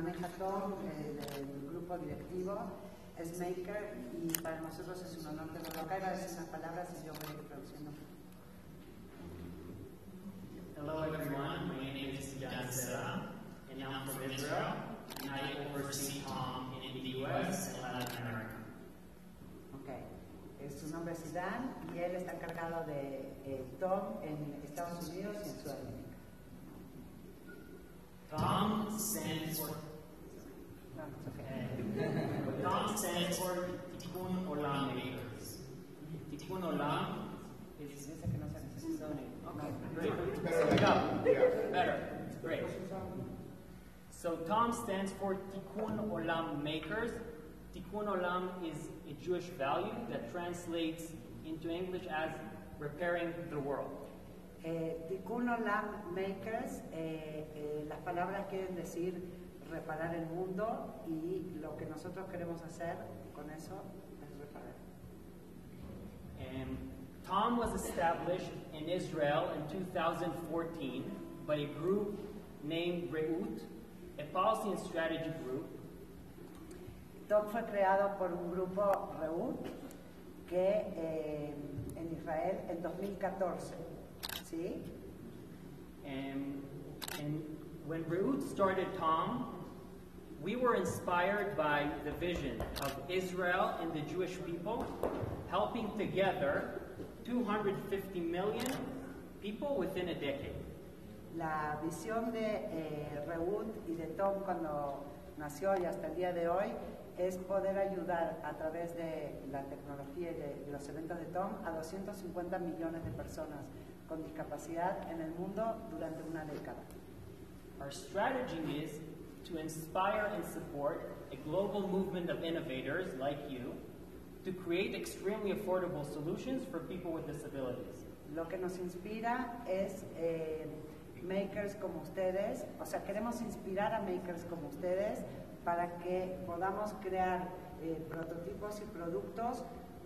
maneja Tom, del grupo directivo, es Maker, y para nosotros es un honor tenerlo acá. Iba a decir unas palabras y yo voy a ir traduciendo. Hello everyone, my name is Jan Serra, and I'm from Israel, and I oversee Tom in the US and Latin America. Su nombre es Dan y él está encargado de Tom en Estados Unidos y en Sudamérica. Tom stands for Tikkun Olam Makers. Tikkun Olam is que no se necesita. Okay, great. There we go. Better. Great. So Tom stands for Tikkun Olam Makers. Tikkun Olam is a Jewish value that translates into English as repairing the world. Tikkun Olam Makers, las palabras quieren decir reparar el mundo, y lo que nosotros queremos hacer con eso es reparar. Tom was established in Israel in 2014 by a group named Reut, a policy and strategy group. Tom fue creado por un grupo Reut que en Israel en 2014, ¿sí? And when Reut started Tom, we were inspired by the vision of Israel and the Jewish people helping together 250 million people within a decade. La visión de Reut y de Tom cuando nació y hasta el día de hoy es poder ayudar a través de la tecnología y de los eventos de Tom a 250 millones de personas con discapacidad en el mundo durante una década. Our strategy is to inspire and support a global movement of innovators like you to create extremely affordable solutions for people with disabilities. Lo que nos inspira es makers como ustedes, o sea, queremos inspirar a makers como ustedes para que podamos crear prototipos y productos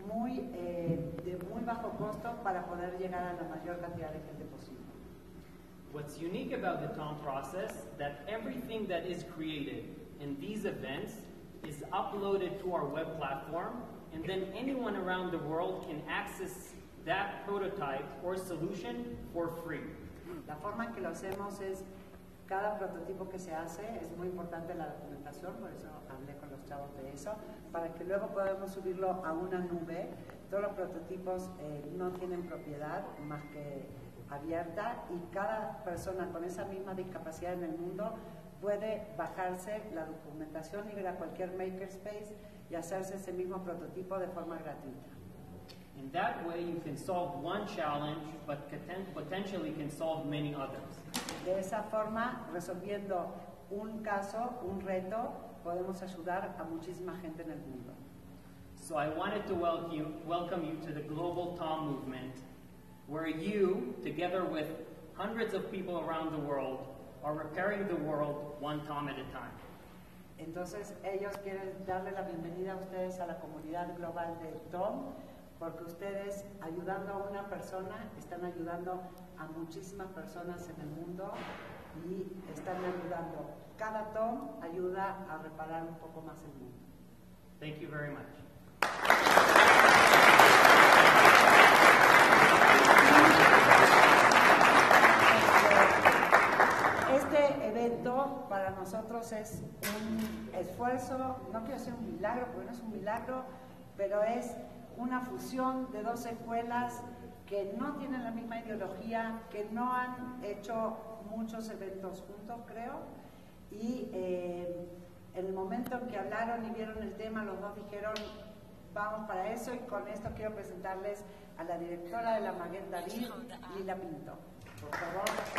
de muy bajo costo para poder llegar a la mayor cantidad de gente posible. What's unique about the Tom process that everything that is created in these events is uploaded to our web platform, and then anyone around the world can access that prototype or solution for free. La forma en que lo hacemos es cada prototipo que se hace, es muy importante la documentación, por eso hablé con los chavos de eso, para que luego podamos subirlo a una nube. Todos los prototipos no tienen propiedad más que abierta, y cada persona con esa misma discapacidad en el mundo puede bajarse la documentación y ir a cualquier makerspace y hacerse ese mismo prototipo de forma gratuita. In that way you can solve one challenge, but potentially can solve many others. De esa forma, resolviendo un caso, un reto, podemos ayudar a muchísima gente en el mundo. So I wanted to welcome you to the Global Tom Movement, where you, together with hundreds of people around the world, are repairing the world one Tom at a time. Entonces, ellos quieren darle la bienvenida a ustedes a la comunidad global de Tom, porque ustedes, ayudando a una persona, están ayudando a muchísimas personas en el mundo y están ayudando. Cada Tom ayuda a reparar un poco más el mundo. Thank you very much. Este evento para nosotros es un esfuerzo, no quiero decir un milagro, porque no es un milagro, pero es una fusión de dos escuelas que no tienen la misma ideología, que no han hecho muchos eventos juntos, creo, y en el momento en que hablaron y vieron el tema, los dos dijeron, vamos para eso, y con esto quiero presentarles a la directora de la Maguen David, Lila Pinto. Por favor.